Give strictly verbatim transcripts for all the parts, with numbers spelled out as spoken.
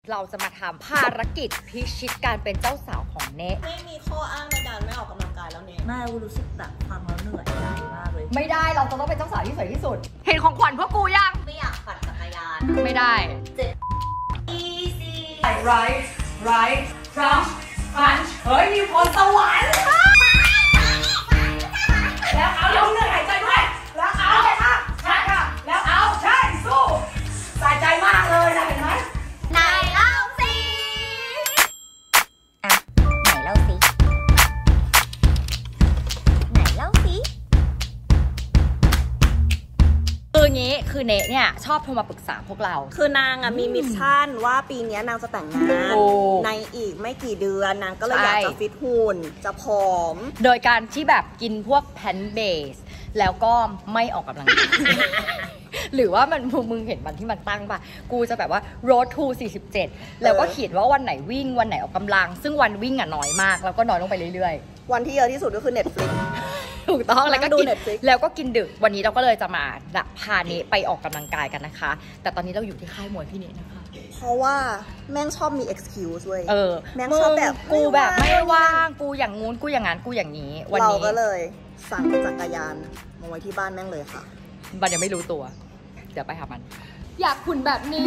เราจะมาทำภารกิจพิชิตการเป็นเจ้าสาวของเนทไม่มีข้ออ้างในการไม่ออกกำลังกายแล้วเนทไม่กูรู้สึกแบบฟังแล้วเหนื่อยใจมากเลยไม่ได้เราจะต้องเป็นเจ้าสาวที่สวยที่สุดเห็นของขวัญพวกกูยังไม่อยากปั่นจักรยานไม่ได้เจ็บ easy right right crunch crunch เฮ้ยมีพรสวรรค์แล้วเอาลงเหนื่อยหายใจด้วยแล้วเอาใช่ค่ะใช่ค่ะแล้วเอาใช่สู้ใส่ใจมากเลยนะเห็นไหมไหนเล่าสิอ่ะไหนเล่าสิไหนเล่าสิคืองี้คือเนเนี่ยชอบโทรมาปรึกษาพวกเราคือนางอ่ะมีมิชชั่นว่าปีนี้นางจะแต่งงานในอีกไม่กี่เดือนนางก็เลยอยากจะฟิตหุ่นจะผอมโดยการที่แบบกินพวกแพนเบสแล้วก็ไม่ออกกำลังกายหรือว่ามันมึงเห็นวันที่มันตั้งป่ะกูจะแบบว่า road to สี่สิบเจ็ดแล้วก็เขียนว่าวันไหนวิ่งวันไหนออกกำลังซึ่งวันวิ่งอ่ะน้อยมากแล้วก็น้อยลงไปเรื่อยๆวันที่เยอะที่สุดก็คือ Netflix ถูกต้องแล้วก็กินแล้วก็กินดึกวันนี้เราก็เลยจะมาพาเนไปออกกำลังกายกันนะคะแต่ตอนนี้เราอยู่ที่ค่ายมวยพี่เนนะคะเพราะว่าแม่งชอบมี excuse ด้วยเออแม่งชอบแบบกูแบบไม่ว่างกูอย่างงู้นกูอย่างงั้นกูอย่างนี้วันนี้เราก็เลยสั่งจักรยานมาไว้ที่บ้านแม่งเลยค่ะมันยังไม่รู้ตัวเดี๋ยวไปหามันอยากหุ่นแบบนี้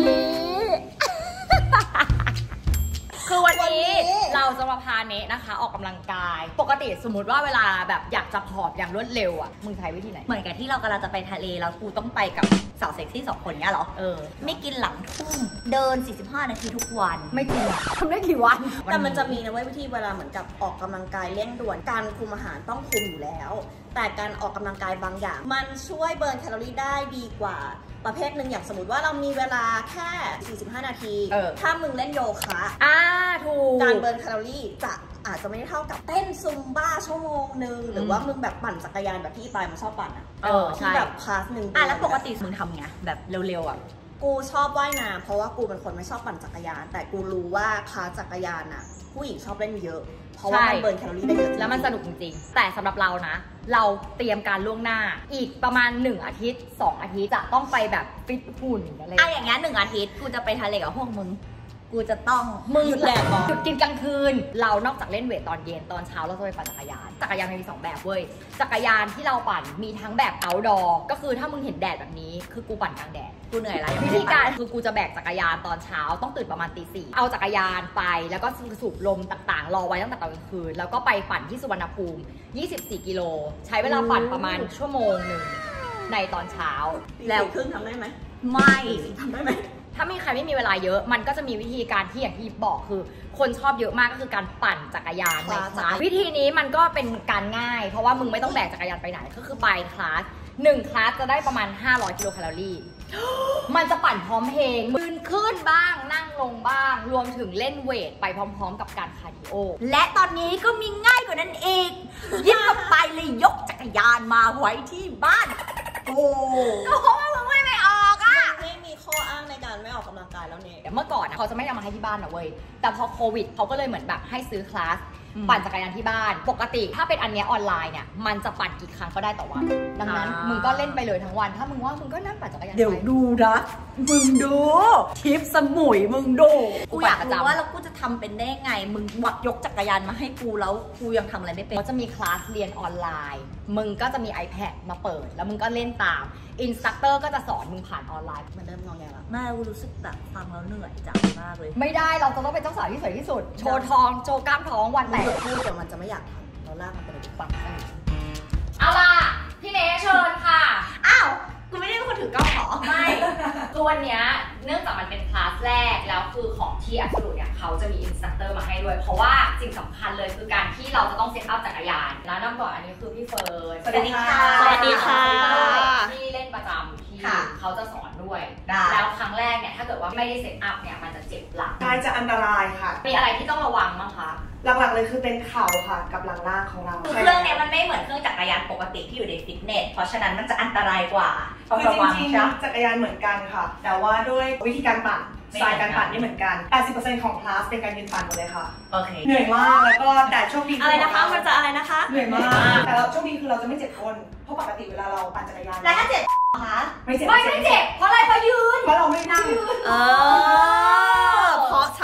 คือวันนี้เราจะมาพาเนนะคะออกกำลังกายปกติสมมติว่าเวลาแบบอยากจะผอมอย่างรวดเร็วอ่ะมึงใช้วิธีไหนเหมือนกับที่เรากำลังจะไปทะเลแล้วกูต้องไปกับสาวเซ็กซี่สองคนเนี้ยหรอเออไม่กินหลังทุ่มเดินสี่สิบห้านาทีทุกวันไม่กินทำได้กี่วันแต่มันจะมีนะเว้ยวิธีเวลาเหมือนกับออกกำลังกายเร่งด่วนการคุมอาหารต้องคุมอยู่แล้วแต่การออกกำลังกายบางอย่างมันช่วยเบิร์นแคลอรี่ได้ดีกว่าประเภทหนึ่งอย่างสมมติว่าเรามีเวลาแค่สี่สิบห้านาทีถ้ามึงเล่นโยคะอ่าถูกการเบิร์นแคลอรี่จะอาจจะไม่ได้เท่ากับเต้นซุมบ้าชั่วโมงนึงหรือว่ามึงแบบปั่นจักรยานแบบที่ปายมันชอบปั่นอ่ะเออที่แบบคลาสหนึ่งอ่ะแล้วปกติมึงทำไงแบบเร็วๆอ่ะกูชอบว่ายน้ำเพราะว่ากูเป็นคนไม่ชอบปั่นจักรยานแต่กูรู้ว่าคลาสจักรยานอ่ะผู้หญิงชอบเล่นเยอะเพราะว่ามันเบิร์นแคลอรี่ได้เยอะแล้วมันสนุกจริงๆแต่สำหรับเรานะเราเตรียมการล่วงหน้าอีกประมาณหนึ่งอาทิตย์สองอาทิตย์จะต้องไปแบบฟิตหุ่นอะไรอ่ะอย่างเงี้ยหนึ่งอาทิตย์กูจะไปทะเลกับพวกมึงกูจะต้องมึงหยุดแดดก่อนหยุดกินกลางคืนเรานอกจากเล่นเวทตอนเย็นตอนเช้าเราจะไปปั่นจักรยานจักรยานมีสองแบบเว้ยจักรยานที่เราปั่นมีทั้งแบบ outdoor ก็คือถ้ามึงเห็นแดดแบบนี้คือกูปั่นกลางแดดกูเหนื่อยแล้ววิธีการคือกูจะแบกจักรยานตอนเช้าต้องตื่นประมาณตีสี่เอาจักรยานไปแล้วก็สูบลมต่างๆรอไว้ตั้งแต่ตอนกลางคืนแล้วก็ไปปั่นที่สุวรรณภูมิยี่สิบสี่กิโลใช้เวลาปั่นประมาณชั่วโมงหนึ่งในตอนเช้าแล้วครึ่งทำได้ไหมไม่ทำได้ไหมถ้ามีใครไม่มีเวลาเยอะมันก็จะมีวิธีการที่อย่างที่บอกคือคนชอบเยอะมากก็คือการปั่นจักรยานในคลาสวิธีนี้มันก็เป็นการง่ายเพราะว่ามึงไม่ต้องแบกจักรยานไปไหนก็คือไปคลาสหนึ่งคลาสจะได้ประมาณห้าร้อยกิโลแคลอรี่มันจะปั่นพร้อมเพลงมืนขึ้นบ้างนั่งลงบ้างรวมถึงเล่นเวทไปพร้อมๆกับการคาร์ดิโอและตอนนี้ก็มีง่ายกว่านั้นอีกยิบกับไปเลยยกจักรยานมาไว้ที่บ้านโอ้ก็เพราะว่ามึงไม่ไปออกอ่ะไม่มีข้ออ้างในการไม่ออกกำลังกายแล้วเนี่ยเมื่อก่อนเขาจะไม่เอามาให้ที่บ้านนะเว้ยแต่พอโควิดเขาก็เลยเหมือนแบบให้ซื้อคลาสปั่นจักรยานที่บ้านปกติถ้าเป็นอันนี้ออนไลน์เนี่ยมันจะปั่นกี่ครั้งก็ได้ต่อวันดังนั้นมึงก็เล่นไปเลยทั้งวันถ้ามึงว่ามึงก็นั่งปั่นจักรยานเดี๋ยวดูนะมึงดูทิปสมุยมึงดูกูอยากรู้ว่าแล้วกูจะทำเป็นได้ไงมึงวักยกจักรยานมาให้กูแล้วกูยังทำอะไรไม่เป็นเขาจะมีคลาสเรียนออนไลน์มึงก็จะมี iPad มาเปิดแล้วมึงก็เล่นตามอินสตรัคเตอร์ก็จะสอนมึงผ่านออนไลน์มันเริ่มงอแงแล้วไม่กูรู้สึกแบบฟังแล้วเหนื่อยจังมากเลยไม่ได้เราจะต้องเป็นเจ้าสาวที่สวยที่สุดโชว์ทองโชว์กล้ามท้องวันแต่งพูดแต่มันจะไม่อยากทำเราลากมันไปเลยทุกวันเอาล่ะพี่เนเชิญค่ะอ้าวกูไม่ได้เป็นคนถือกล้องหรอไม่คือวันนี้เนื่องจากมันเป็นคลาสแรกแล้วคือของที่อัพสูตรเนี่ยเขาจะมีอินสตรัคเตอร์มาให้ด้วยเพราะว่าสิ่งสำคัญเลยคือการที่เราจะต้องเซตอัพจักรยานแล้วนำก่อนอันนี้คือพี่เฟิร์นสวัสดีค่ะสวัสดีค่ะที่เล่นประจำที่เขาจะสอนด้วยแล้วครั้งแรกเนี่ยถ้าเกิดว่าไม่ได้เซตอัพเนี่ยมันจะเจ็บหลังกายจะอันตรายค่ะมีอะไรที่ต้องระวังบ้างคะหลักๆเลยคือเป็นเข่าค่ะกับหลังล่างของเราเครื่องเนี้ยมันไม่เหมือนเครื่องจักรยานปกติที่อยู่ในฟิตเนสเพราะฉะนั้นมันจะอันตรายกว่าคือจริงๆจักรยานเหมือนกันค่ะแต่ว่าด้วยวิธีการปั่นสไตล์การปั่นนี่เหมือนกัน แปดสิบเปอร์เซ็นต์ ของคลาสเป็นการยืนปั่นหมดเลยค่ะโอเคเหนื่อยมากแล้วก็แต่โชคดีอะไรนะคะมันจะอะไรนะคะเหนื่อยมากแต่เราโชคดีคือเราจะไม่เจ็บก้นเพราะปกติเวลาเราปั่นจักรยานแล้วถ้าเจ็บคะไม่เจ็บไม่ไม่เจ็บเพราะอะไรเพราะยืนเพราะเราไม่นั่งเออเพราะ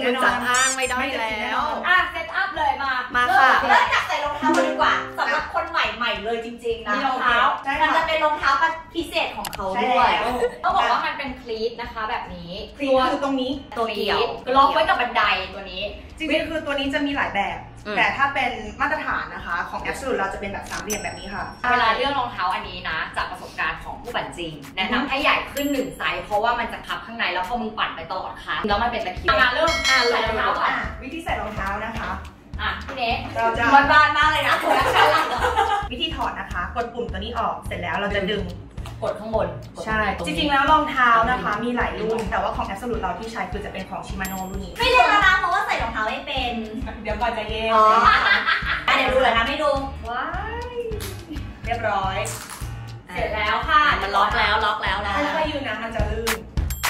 แน่นอนจะอ้างไม่ได้แล้วอ่ะเซตอัพเลยมามาค่ะเริ่มจากใส่รองเท้ามาดีกว่าสำหรับคนใหม่ๆเลยจริงๆนะรองเท้ามันจะเป็นรองเท้าพิเศษของเขาด้วยต้องบอกว่ามันเป็นคลีทนะคะแบบนี้คลีทคือตรงนี้ตัวเกี่ยวล็อกไว้กับบันไดตัวนี้จริงๆคือตัวนี้จะมีหลายแบบแต่ถ้าเป็นมาตรฐานนะคะของ Absolute เราจะเป็นแบบสามเหลี่ยมแบบนี้ค่ะเวลาเลือกรองเท้าอันนี้นะจากประสบการณ์ของผู้ปั่นจริงแนะนำให้ใหญ่ขึ้นหนึ่งไซส์เพราะว่ามันจะพับข้างในแล้วพอมึงปั่นไปตลอดค่ะแล้วมันเป็นตะเคียนมาเริ่มใส่รองเท้าก่อนวิธีใส่รองเท้านะคะอ่ะพี่เนสเราจะบ้านๆมากเลยนะวิธีถอดนะคะกดปุ่มตัวนี้ออกเสร็จแล้วเราจะดึงกดข้างบนใช่จริงๆแล้วรองเท้านะคะมีหลายรุ่นแต่ว่าของ Absolute เราที่ใช้คือจะเป็นของชิมาโน่รุ่นนี้ไม่เรียนแล้วนะเพราะว่าใส่รองเท้าไม่เป็นเดี๋ยวก่อนจะเย็นเดี๋ยวดูเลยนะไม่ดูว้ายเรียบร้อยเสร็จแล้วค่ะมันล็อกแล้วล็อกแล้วแล้วค่อยๆยืนนะมันจะลื่น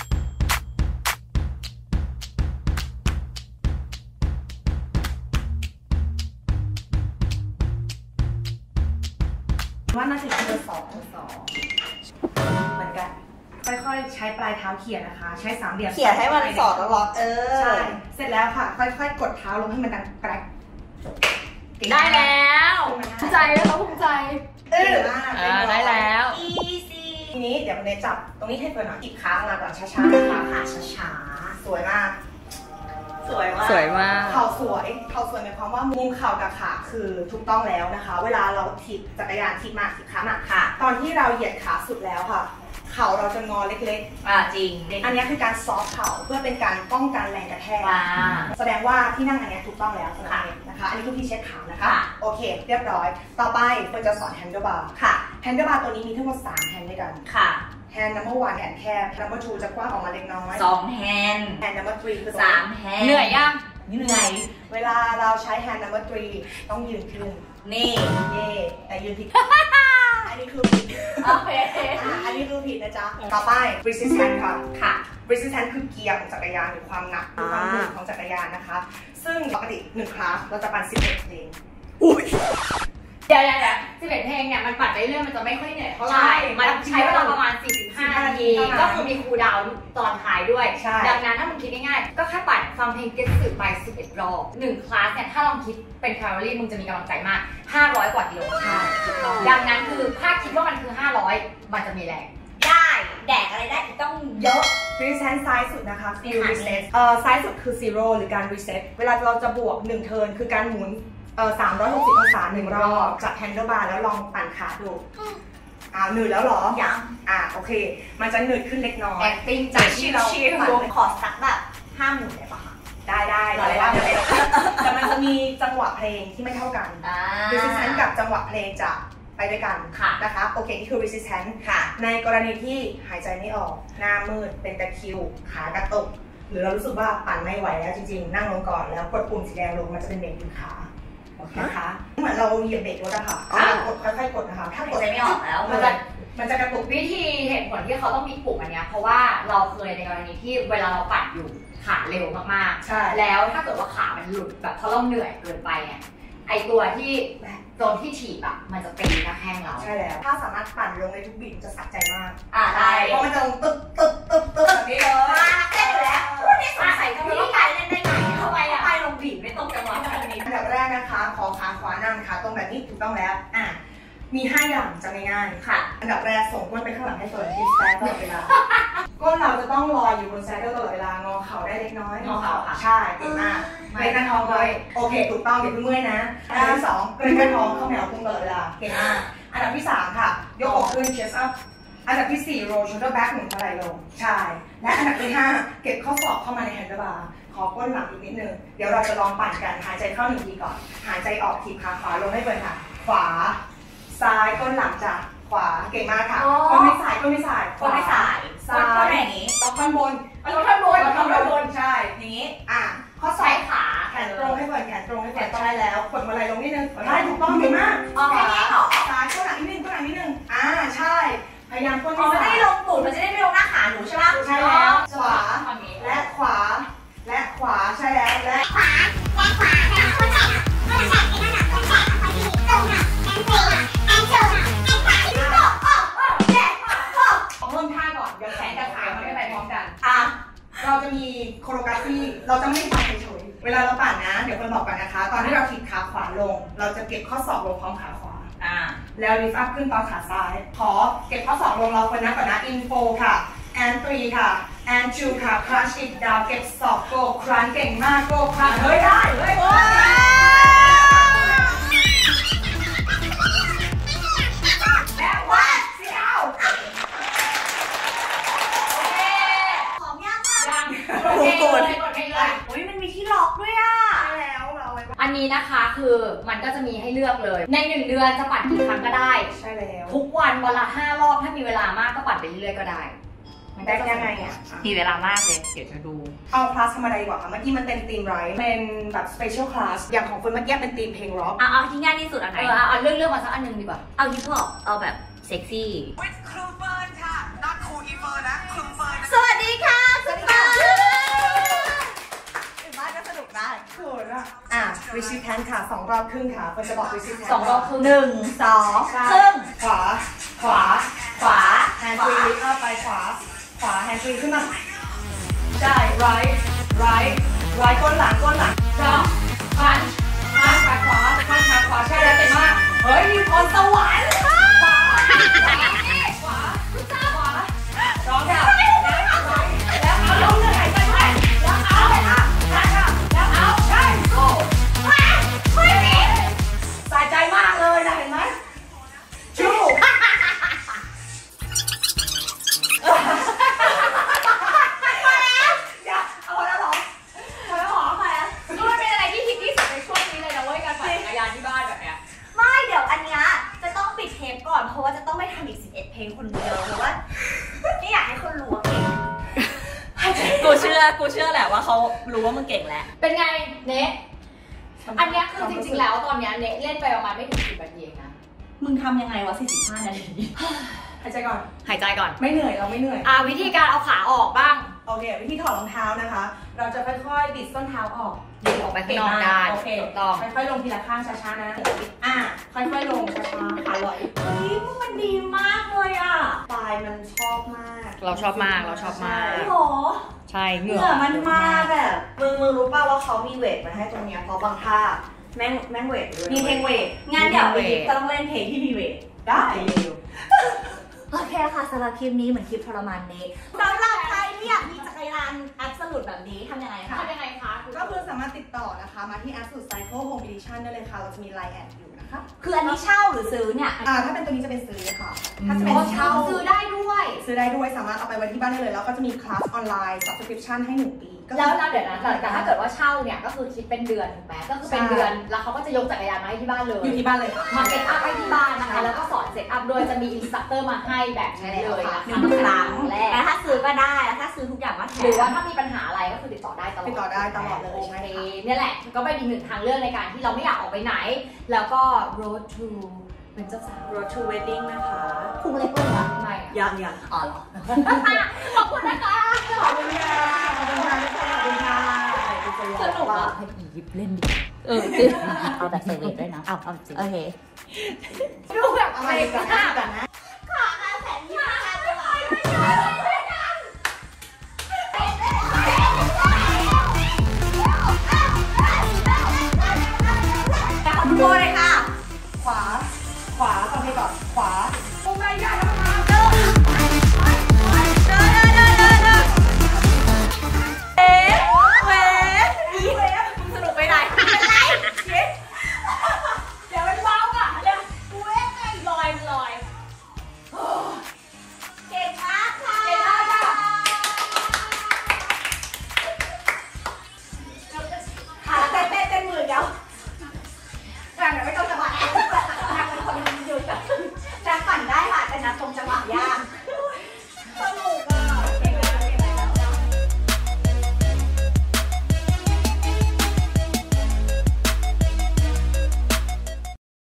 ว่าน่าจะเป็นเบอร์สองเบอร์สองเหมือนกันค่อยๆใช้ปลายเท้าเขี่ยนะคะใช้สามเหลี่ยมเขี่ยให้มันสอดแล้วล็อกเออใช่เสร็จแล้วค่ะค่อยๆกดเท้าลงให้มันดังแกรกได้แล้วภูมิใจแล้วเขาภูมิใจเออได้แล้ว easy ทีนี้เดี๋ยวเนยจับตรงนี้ให้เฟิร์นหน่อยอีกครั้งมาก่อนช้าๆนะคะขาช้าๆสวยมากสวยมากสวยมากเข่าสวยเข่าสวยหมายความว่ามุมเข่ากับขาคือถูกต้องแล้วนะคะเวลาเราถีบจักรยานถีบมาถีบขามาค่ะตอนที่เราเหยียดขาสุดแล้วค่ะเข่าเราจะงอเล็กๆอ่าจริงอันนี้คือการซอฟเข่าเพื่อเป็นการป้องกันแรงกระแทกแสดงว่าที่นั่งอันนี้ถูกต้องแล้วนะคะอันนี้คือที่เช็ดขานะคะโอเคเรียบร้อยต่อไปเฟิร์นจะสอนแฮนเดิลบาร์ค่ะแฮนเดิลบาร์ตัวนี้มีทั้งหมดสามแฮนด์ด้วยกันค่ะแฮนด์ number one แขนแคบ number two จะกว้างออกมาเล็กน้อยสองแฮนด์แฮนด์ number three คือสามแฮนด์เหนื่อยยังเหนื่อยเวลาเราใช้ hand number three ต้องยืนขึ้นนี่เย่แต่ยืนผิดอันนี้คือผิดโอเคอันนี้คือผิดนะจ๊ะต่อไป resistance ค่ะค่ะ resistance คือเกียร์ของจักรยานหรือความหนักหรือความหนึบของจักรยานนะคะซึ่งปกติหนึ่งคลาสเราจะปั่นสิบเอ็ดเพลงอุ้ยเดี๋ยวๆสิบเอ็ดเพลงเนี่ยมันปั่นไปเรื่อยมันจะไม่ค่อยเหนื่อยเท่าไหร่มันใช้เวลาประมาณสี่สิบห้านาทีก็คือมีคูลดาวน์ตอนท้ายด้วยดังนั้นถ้ามึงคิดง่ายๆก็แค่ปั่นฟังเพลงเก็ตสึไปสิบเอ็ดรอบหนึ่งคลาสเนี่ยถ้าลองคิดเป็นแคลอรี่มึงจะมีกำลังใจมากห้าร้อยกว่ากิโลใช่ดังนั้นคือถ้าคิดว่ามันคือห้าร้อยมันจะมีแรงได้แดกอะไรได้ต้องเยอะ resistance ซ้ายสุดนะคะคือ reset เอ่อซ้ายสุดคือ zero หรือการ reset เวลาเราจะบวกหนึ่งเทิร์นคือการหมุนเอ่อสามร้อยหกสิบองศาหนึ่งรอบจากแฮนเดิลบาร์แล้วลองปั่นขาดูอ้าวหนืดแล้วหรอยังอ่าโอเคมันจะหนืดขึ้นเล็กน้อย acting จากที่เราขอสักแบบห้าหมื่นได้ปะคะได้ได้ได้ได้แต่มันจะมีจังหวะเพลงที่ไม่เท่ากัน resistance กับจังหวะเพลงจะไปด้วยกันนะคะโอเคนี่คือ resistance ในกรณีที่หายใจไม่ออกหน้ามืดเป็นตะคริวขากระตุกหรือเรารู้สึกว่าปั่นไม่ไหวแล้วจริงๆนั่งลงก่อนแล้วกดปุ่มสีแดงลงมันจะเป็นเบรกยืนขานะคะเหมือนเราเหยียบเบรกรถอะค่ะกดค่อยๆกดนะคะถ้ากดไม่ออกแล้วมันจะมันจะกระตุกวิธีเหตุผลที่เขาต้องมีปุ่มอันนี้เพราะว่าเราเคยในกรณีที่เวลาเราปั่นอยู่ขาเร็วมากๆแล้วถ้าเกิดว่าขามันหลุดแบบเพราะเราเหนื่อยเกินไปเนี่ยไอตัวที่โดนที่ถีบอะมันจะตีหน้าแข้งเราใช่แล้วถ้าสามารถปั่นลงในทุกบีทจะสะใจมากอ่าได้เพราะมันจะลงตึ๊บตึ๊บตึ๊บตึ๊บแบบนี้เลยมาเต้นอยู่แล้วพูดนี่สงสัยก็ไม่รู้การเล่นได้ไงทำไมอะไปลงบีทไม่ตรงจังหวะแบบนี้อันดับแรกนะคะขอขาขวานั่งขาตรงแบบนี้ถูกต้องแล้วอ่ะมีห้าอย่างจำง่ายๆค่ะอันดับแรกส่งก้นไปข้างหลังให้เฟิร์นที่แซดตลอดเวลาก้นเราจะต้องลอยอยู่บนแซดตลอดเวลางอเข่าได้เล็กน้อยงอเข่าค่ะใช่เก่งมากเกรงกันท้องเลยโอเคถูกต้องอย่าเพิ่งเมื่อยนะอันดับที่สองเกรงกันท้องเข้าแนวพุ่งตลอดเวลาเก่งมากอันดับที่สามค่ะยกอกขึ้น chest up อันดับที่สี่ roll shoulder back หมุนไหล่ลงใช่และอันดับที่ห้าเก็บข้อศอกเข้ามาในแฮนเดิลบาร์ขอก้นหลังอีกนิดนึงเดี๋ยวเราจะลองปั่นกันหายใจเข้าหนึ่งทีก่อนหายใจออกทีขาขวาลงให้เปิดค่ะขวาซ้ายก้นหลังจากขวาเก่งมากค่ะก้นไม่สายก้นไม่สายก้นไม่สายซ้ายอย่างนี้ต้องข้างบนต้องข้างบนต้องข้างบนใช่นี้อ่ะข้อศอกขาแขนตรงให้เปิดแขนตรงให้เปิดใช่แล้วกดมาไหล่ลงนิดนึงใช่ถูกต้องดีมากขวาซ้ายก้นหลังนิดนึงก้นหลังนิดนึงอ่าใช่พยายามก้นไม่สายมันจะได้ลงตูดมันจะได้ไม่ลงหน้าขาหนูใช่ไหมใช่แล้วขวาและขวาและขวาใช่แล้วและขวาและขวาแล้วก้นแขนก้นแขนเป็นหนักก้นแขนเอาไปที่ตรงหนักแอนเซลแอนเซลแอนขาที่ตกโอ้โอ้เจ็บโอ้ต้องเริ่มท่าก่อนเดี๋ยวแขนกับขามันไม่ไปพร้อมกันอ่ะเราจะมีกราฟีเราจะไม่ปั่นเฉยๆเวลาเราปั่นนะเดี๋ยวคนบอกกันนะคะตอนที่เราขีดขาขวาลงเราจะเก็บข้อศอกลงพร้อมขาขวาอ่าแล้วลิฟต์อัพขึ้นตอนขาซ้ายขอเก็บข้อศอกลงเราคนนะก่อนนะ อินโฟ ค่ะ and three ค่ะ and two ค่ะ crunch it down เก็บศอก go crunch เก่งมาก go crunch เฮ้ยได้เฮ้ยแล้ววัดเสียวของยากมากยังกดเองเลยกดเองเลยโอ้ยมันมีที่ล็อกด้วยอ่ะใช่แล้วเราไว้อันนี้นะคะคือมันก็จะมีให้เลือกเลยในหนึ่งเดือนจะปั่นกี่ครั้งก็ได้ใช่แล้วทุกวันวันละห้ารอบถ้ามีเวลามากก็ปั่นไปเรื่อยๆก็ได้มันก็ได้จะยังไงอ่ะมีเวลามากเลยเดี๋ยวจะดูเอาคลาสธรรมดาดีกว่าค่ะเมื่อกี้มันเต็มธีมไรเป็นแบบ special class อย่างของคนเมื่อกี้เป็นธีมเพลงร็อกเอาเอาที่ง่ายที่สุดอันไหนเออเอาเลือกเลือกมาสักอันหนึงดีกว่าเอาฮิปฮอปเอาแบบเซ็กซี่ครูเฟิร์นค่ะนัดครูอีเฟิร์นนะครูเฟิร์นสวัสดีค่ะสวัสดีค่ะถึงบ้านก็สนุกได้เขินอ่ะอ่ะ receive hand ค่ะสองรอบครึ่งค่ะคนจะบอก receive hand สองรอบครึ่งหนึ่งสองครึ่งขวา ขวาขวา hand free lift up ไปขวา ขวา hand free ขึ้นมาใช่ right right right ก้นหลังก้นหลังสองพันข้างขาขวาข้างขาขวาใช่แล้วเก่งมากเฮ้ยมีพรสวรรค์ขวาขวาขวาขวาร้องค่ะแล้วเอาลงเลยหายใจไว้แล้วเอาไปค่ะใช่ค่ะแล้วเอาใช่สู้ไม่ดีใส่ใจมากเลยนะเห็นไหมชูอย่าเอาแล้วหรอเอาแล้วหรอไปอ่ะก็มันเป็นอะไรที่ฮิตที่สุดในช่วงนี้เลยนะเว้ยการปั่นจักรยานที่บ้านแบบเนี้ยไม่เดี๋ยวอันเนี้ยจะต้องปิดเทปก่อนเพราะว่าจะต้องไม่ทำอีกสิบเอ็ดเพลงคนเดียวเพราะว่าไม่อยากให้คนรู้ว่าเก่งกูเชื่อกูเชื่อแหละว่าเขารู้ว่ามึงเก่งแหละเป็นไงเนะอันเนี้ยคือจริงๆแล้วตอนเนี้ยเนะเล่นไปประมาณไม่ถึงสิบนาทีเองนะมึงทำยังไงวะสี่สิบห้านาทีหายใจก่อนหายใจก่อนไม่เหนื่อยเราไม่เหนื่อยอ่าวิธีการเอาขาออกบ้างโอเค วิธีถอดรองเท้านะคะ เราจะค่อยๆบิดส้นเท้าออกดึงออกไปข้างนอกได้โอเคถูกต้องค่อยๆลงทีละข้างช้าๆนะ อ่ะ ค่อยๆลงช้าๆขาลอยเฮ้ยมึงมันดีมากเลยอ่ะปลายมันชอบมากเราชอบมากเราชอบมากโหใช่เหเหงื่งื่ออมันมาแบบมึงมึงรู้ป่าวว่าเขามีเวทมาให้ตรงเนี้ยเพราะบางท่าแม่งแม่งเวทด้วยมีเพลงเวทงานเดี๋ยวอีกจะต้องเล่นเพลงที่มีเวทได้โอเคค่ะสำหรับคลิปนี้เหมือนคลิปทรมานนี้สำหรับใครที่อยากมีจักรยานอัพสลุดแบบนี้ทำยังไงคะทำยังไงคะก็คือสามารถติดต่อนะคะ มาที่ Absolute Cycle Home Edition ได้เลยค่ะ เราจะมี ไลน์ แอดอยู่นะคะคืออันนี้เช่าหรือซื้อเนี่ยอ่า ถ้าเป็นตัวนี้จะเป็นซื้อค่ะ ถ้าจะอ๋เป็นอเช่าซื้อได้ด้วยซื้อได้ด้วย สามารถเอาไปไว้ที่บ้านได้เลย แล้วก็จะมีคลาสออนไลน์ subscription ให้หนึ่งปีก็คือแล้วแล้วเดี๋ยวนะแต่ถ้าเกิดว่าเช่าเนี่ยก็คือคิดเป็นเดือนถูกไหมก็คือเป็นเดือนแล้วเขาก็จะยกจักรยานมาให้ที่บ้านเลยอยู่ที่บ้านเลยค่ะมาเซตอัพให้ที่บ้านนะคะแล้วก็สอนเซตอัพโดยจะมีอินสตรัคเตอร์มาให้แบบนี้เลยนะคะหนึ่งครั้งแรกแล้วถ้าซื้อก็ได้แล้วถ้าซื้อทุกอย่างก็แถมหรือว่าถ้ามีปัญหาอะไรก็คือติดต่อได้ตลอดติดต่อได้ตลอดเลยโอใช่เคค่ะเนี่ยแหละก็เป็นอีกหนึ่งทางเลือกในการที่เราไม่อยากออกไปไหน แล้วก็ road to เป็นเจ้าสาว Road to Wedding นะคะพุงเล็กเลยเหรอไม่ยังยังอ๋อเหรอขอบคุณนะคะขอบคุณค่ะ ขอบคุณค่ะขอบคุณค่ะสนุกอ่ะให้อียิปเล่นดิเออจริงเอาแบบเซเว่นด้วยนะเอาเอาจริงโอเคดูแบบเอาอะไรไปก่อนมากนะขาแขนยี่ห้า